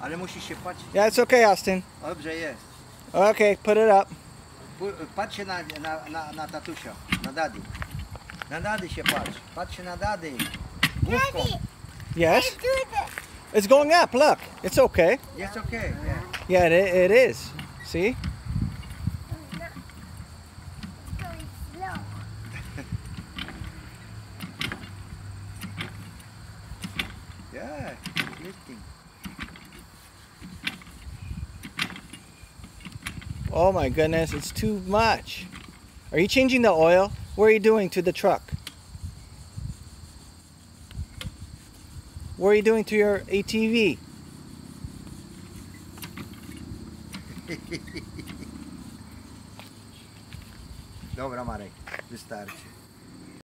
Ale musisz się patrzeć. Yeah, it's okay, Austin. Dobrze jest. Okay, put it up. Patrz się na tatusia, na daddy. Na daddy się patrz. Patrz się na daddy. Główką. Yes? It's going up, look. It's okay. Jest okej. Yeah. Yeah, it is. See? Yeah, lifting. Oh my goodness, it's too much. Are you changing the oil? What are you doing to the truck? What are you doing to your ATV? Dobra, Marek, wystarczy.